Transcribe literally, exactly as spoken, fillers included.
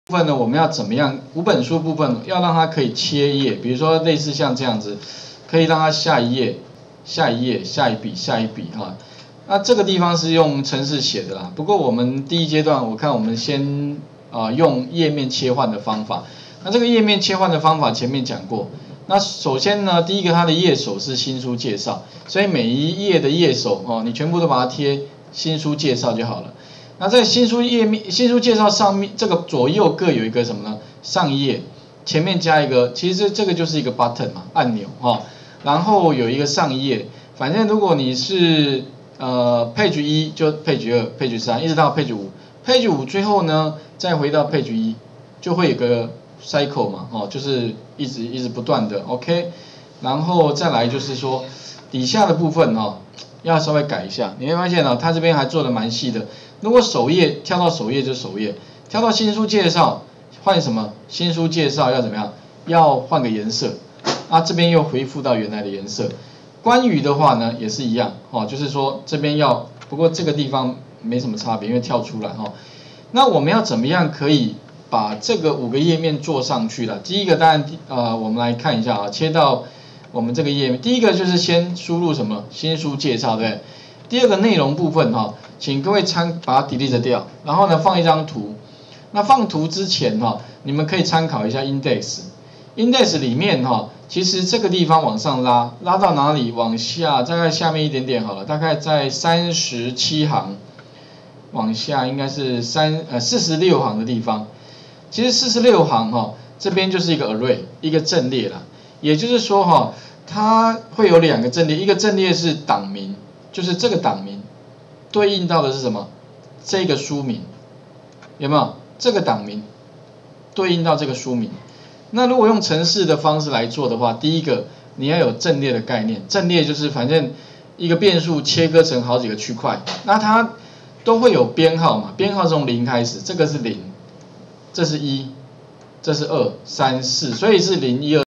部分呢，我们要怎么样？五本书部分要让它可以切页，比如说类似像这样子，可以让它下一页、下一页、下一笔、下一笔哈。那这个地方是用程式写的啦。不过我们第一阶段，我看我们先啊、呃、用页面切换的方法。那这个页面切换的方法前面讲过。那首先呢，第一个它的页首是新书介绍，所以每一页的页首哦，你全部都把它贴新书介绍就好了。那在新书页面、新书介绍上面，这个左右各有一个什么呢？上一页前面加一个，其实这个就是一个 button 嘛，按钮哈、哦。然后有一个上一页，反正如果你是呃 page 一就 page 二、page 三，一直到 page 五，page 五最后呢再回到 page 一，就会有个 cycle 嘛，哦，就是一直一直不断的 OK。然后再来就是说底下的部分哦，要稍微改一下，你会发现哦，它这边还做的蛮细的。如果首页跳到首页就首页，跳到新书介绍换什么？新书介绍要怎么样？要换个颜色啊，这边又恢复到原来的颜色。关于的话呢也是一样哦，就是说这边要，不过这个地方没什么差别，因为跳出来哦。那我们要怎么样可以把这个五个页面做上去了？第一个当然呃，我们来看一下啊，切到我们这个页面，第一个就是先输入什么？新书介绍，对不对？第二个内容部分哈、哦，请各位参把它 delete 掉，然后呢放一张图。那放图之前哈、哦，你们可以参考一下 index。index 里面哈、哦，其实这个地方往上拉，拉到哪里？往下，大概下面一点点好了，大概在三十七行，往下应该是三呃四十六行的地方。其实四十六行哈、哦，这边就是一个 array， 一个阵列啦。也就是说哈、哦，它会有两个阵列，一个阵列是档名。就是这个档名对应到的是什么？这个书名有没有？这个档名对应到这个书名。那如果用程式的方式来做的话，第一个你要有阵列的概念，阵列就是反正一个变数切割成好几个区块，那它都会有编号嘛，编号从零开始，这个是零，这是一，这是二、三、四，所以是零、一、二。